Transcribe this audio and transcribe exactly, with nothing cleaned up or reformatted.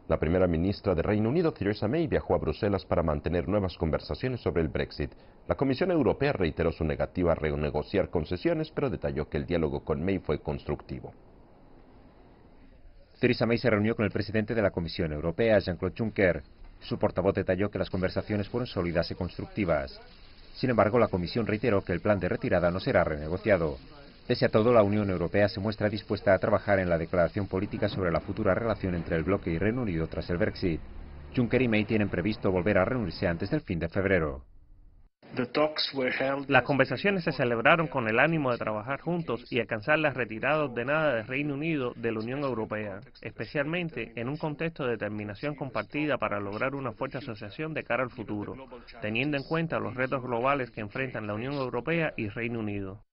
La primera ministra de Reino Unido, Theresa May, viajó a Bruselas para mantener nuevas conversaciones sobre el Brexit. La Comisión Europea reiteró su negativa a renegociar concesiones, pero detalló que el diálogo con May fue constructivo. Theresa May se reunió con el presidente de la Comisión Europea, Jean-Claude Juncker. Su portavoz detalló que las conversaciones fueron sólidas y constructivas. Sin embargo, la Comisión reiteró que el plan de retirada no será renegociado. Pese a todo, la Unión Europea se muestra dispuesta a trabajar en la declaración política sobre la futura relación entre el bloque y Reino Unido tras el Brexit. Juncker y May tienen previsto volver a reunirse antes del fin de febrero. Las conversaciones se celebraron con el ánimo de trabajar juntos y alcanzar la retirada ordenada del Reino Unido de la Unión Europea, especialmente en un contexto de determinación compartida para lograr una fuerte asociación de cara al futuro, teniendo en cuenta los retos globales que enfrentan la Unión Europea y Reino Unido.